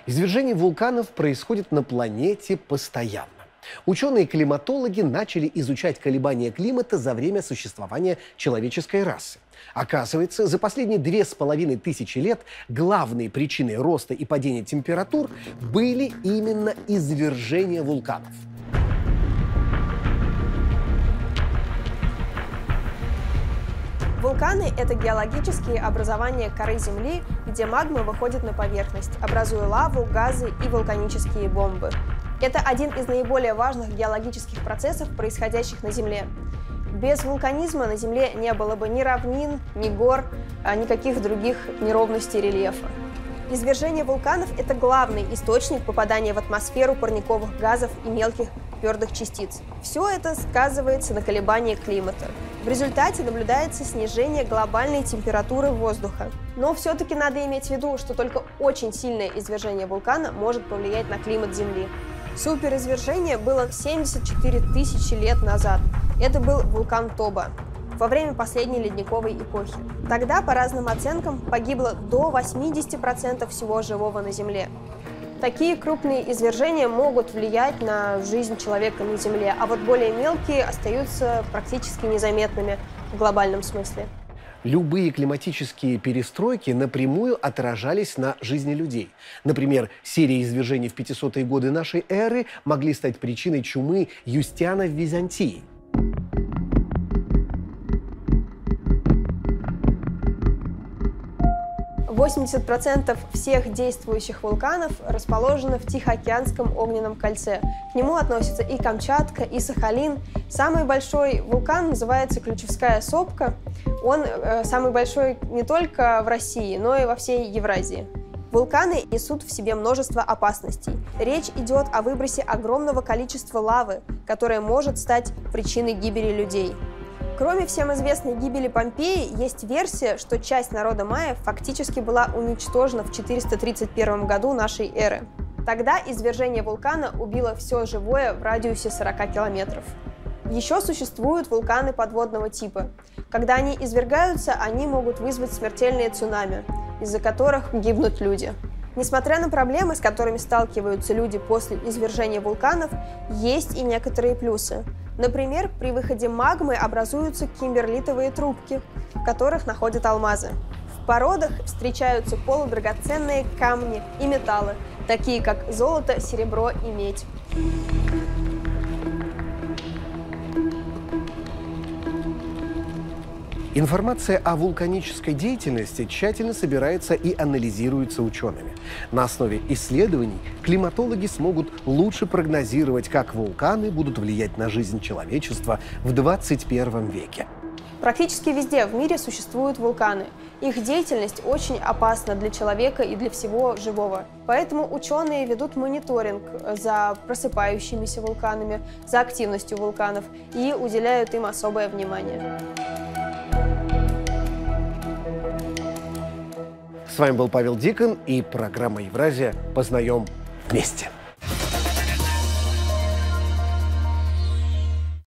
Извержение вулканов происходит на планете постоянно. Ученые-климатологи начали изучать колебания климата за время существования человеческой расы. Оказывается, за последние 2500 лет главной причиной роста и падения температур были именно извержения вулканов. Вулканы – это геологические образования коры Земли, где магма выходит на поверхность, образуя лаву, газы и вулканические бомбы. Это один из наиболее важных геологических процессов, происходящих на Земле. Без вулканизма на Земле не было бы ни равнин, ни гор, никаких других неровностей рельефа. Извержение вулканов – это главный источник попадания в атмосферу парниковых газов и мелких твердых частиц. Все это сказывается на колебаниях климата. В результате наблюдается снижение глобальной температуры воздуха. Но все-таки надо иметь в виду, что только очень сильное извержение вулкана может повлиять на климат Земли. Суперизвержение было 74 000 лет назад. Это был вулкан Тоба во время последней ледниковой эпохи. Тогда, по разным оценкам, погибло до 80% всего живого на Земле. Такие крупные извержения могут влиять на жизнь человека на Земле, а вот более мелкие остаются практически незаметными в глобальном смысле. Любые климатические перестройки напрямую отражались на жизни людей. Например, серия извержений в 500-е годы нашей эры могли стать причиной чумы Юстиана в Византии. Восемьдесят процентов всех действующих вулканов расположены в Тихоокеанском огненном кольце. К нему относятся и Камчатка, и Сахалин. Самый большой вулкан называется Ключевская сопка. Он самый большой не только в России, но и во всей Евразии. Вулканы несут в себе множество опасностей. Речь идет о выбросе огромного количества лавы, которая может стать причиной гибели людей. Кроме всем известной гибели Помпеи, есть версия, что часть народа майя фактически была уничтожена в 431 году нашей эры. Тогда извержение вулкана убило все живое в радиусе 40 километров. Еще существуют вулканы подводного типа. Когда они извергаются, они могут вызвать смертельные цунами, из-за которых гибнут люди. Несмотря на проблемы, с которыми сталкиваются люди после извержения вулканов, есть и некоторые плюсы. Например, при выходе магмы образуются кимберлитовые трубки, в которых находят алмазы. В породах встречаются полудрагоценные камни и металлы, такие как золото, серебро и медь. Информация о вулканической деятельности тщательно собирается и анализируется учеными. На основе исследований климатологи смогут лучше прогнозировать, как вулканы будут влиять на жизнь человечества в 21 веке. Практически везде в мире существуют вулканы. Их деятельность очень опасна для человека и для всего живого. Поэтому ученые ведут мониторинг за просыпающимися вулканами, за активностью вулканов и уделяют им особое внимание. С вами был Павел Дикон и программа «Евразия. Познаем вместе».